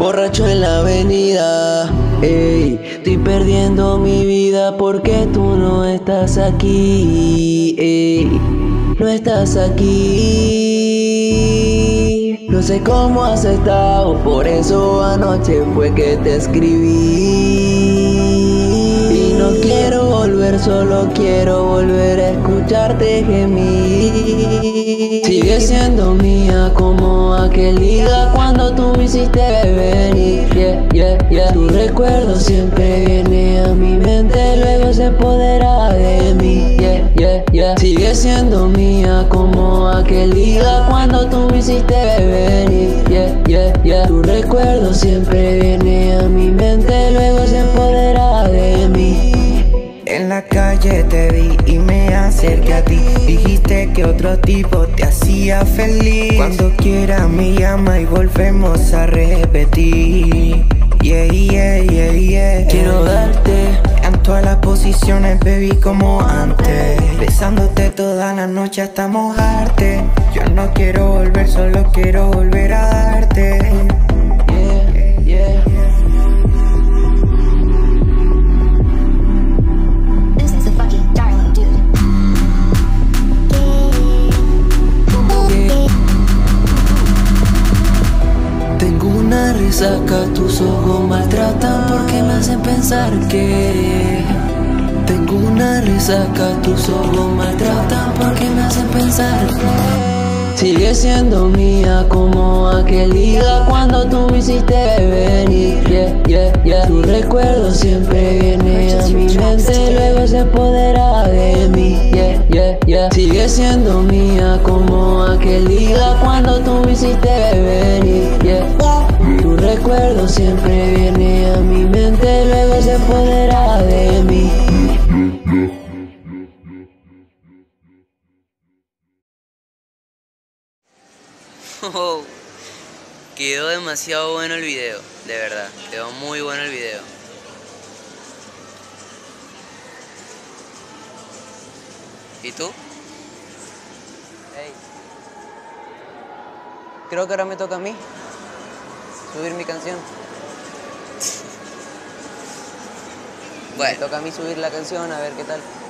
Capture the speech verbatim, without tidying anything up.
Borracho en la avenida, ey, estoy perdiendo mi vida porque tú no estás aquí, ey, no estás aquí. No sé cómo has estado, por eso anoche fue que te escribí. Y no quiero volver, solo quiero volver a escucharte gemir. Sigue siendo mía como aquel día cuando tú me hiciste venir, yeah, yeah, yeah. Tu recuerdo siempre viene a mi mente, luego se apodera de mí, yeah, yeah, yeah. Sigue siendo mía como aquel día cuando tú me hiciste venir, yeah, yeah, yeah. Tu recuerdo siempre viene a mi mente, luego se apodera de mí. En la calle te vi y me acerqué a ti. Dijiste que otro tipo te hacía feliz. Cuando quieras me llama y volvemos a repetir. Yeah, yeah, yeah, yeah. Quiero darte en todas las posiciones, baby, como antes. Besándote toda la noche hasta mojarte. Yo no quiero volver, solo quiero volver a darte. Yeah, yeah. Tengo una resaca, tus ojos maltratan porque me hacen pensar que. Tengo una resaca, tus ojos maltratan porque me hacen pensar que. Sigue siendo mía como aquel día cuando tú me hiciste venir, yeah, yeah, yeah. Tu recuerdo siempre viene a mi mente, luego se apodera de mí, yeah, yeah, yeah. Sigue siendo mía como aquel día cuando tú me hiciste venir, yeah. Tu recuerdo siempre viene a mi mente, luego se apodera de mí. Oh, quedó demasiado bueno el video, de verdad, quedó muy bueno el video. ¿Y tú? Hey. Creo que ahora me toca a mí subir mi canción. Bueno, me toca a mí subir la canción, a ver qué tal.